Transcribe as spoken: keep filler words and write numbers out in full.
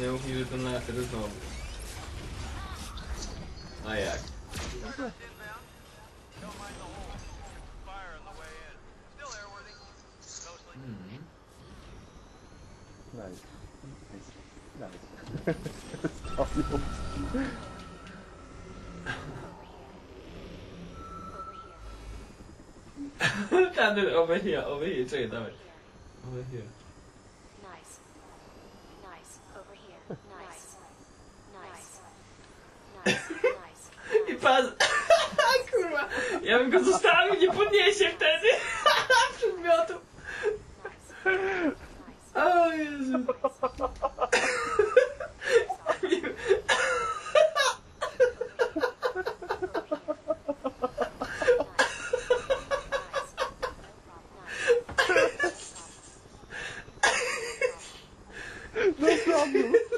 nie mów mi, że to na rozmowy. A jak? Hmm. Nice. Nice. Nice. Tamten over here, over here, czekaj, dawaj. Over here. Nice. Nice. Over here. Nice. Nice. Nice. Nice. I pas... Kurwa, ja bym go zostawił, nie podniesie wtedy przedmiotu. O Jezu. No problem.